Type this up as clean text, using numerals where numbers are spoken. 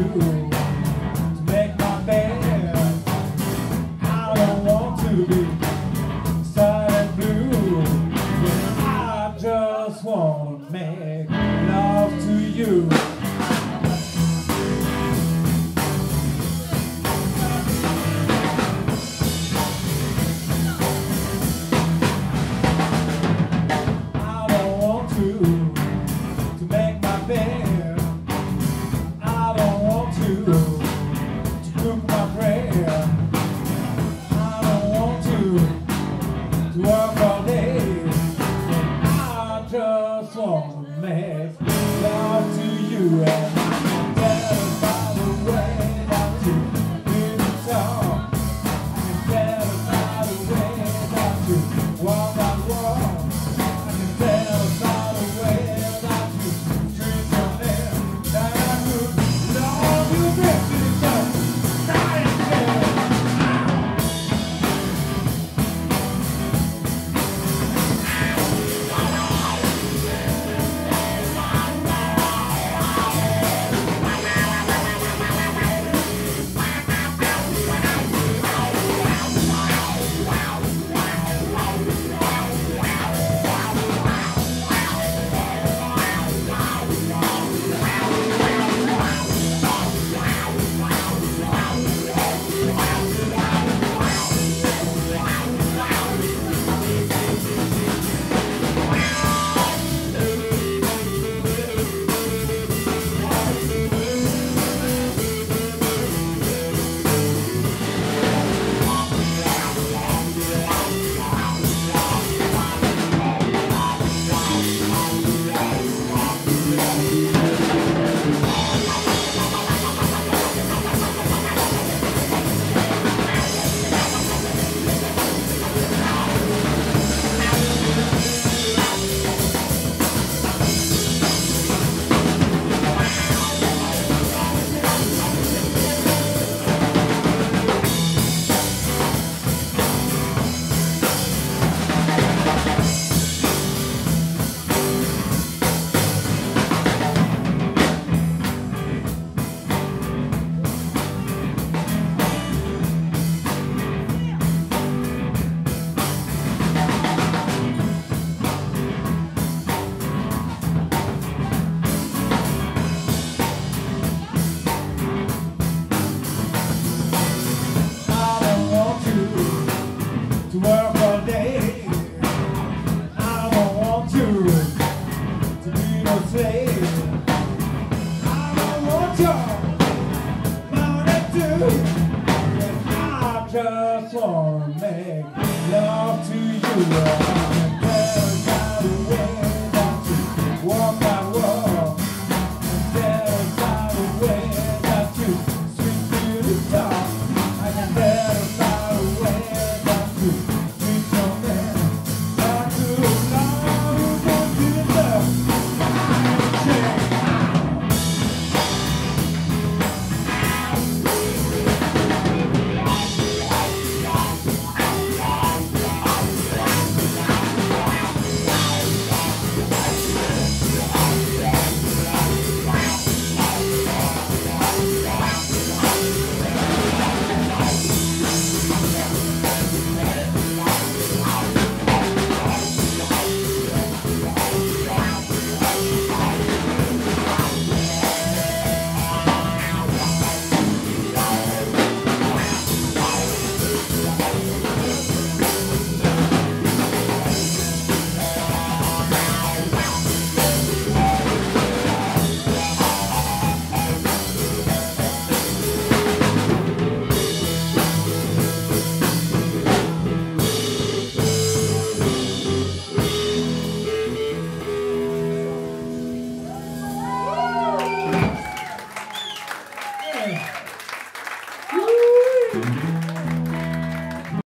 to make my bed. I don't want to be sad and blue. I just want to make love to you. Work all day, I just want to make love to you, and I can tell by the way that you really talk. I can tell by the way that you walk that walk. I can tell by the way that you treat your man that I could love you better. So I am there. To work all day, I don't want you to be no slave. I don't want your money too, and I just want to make love to you.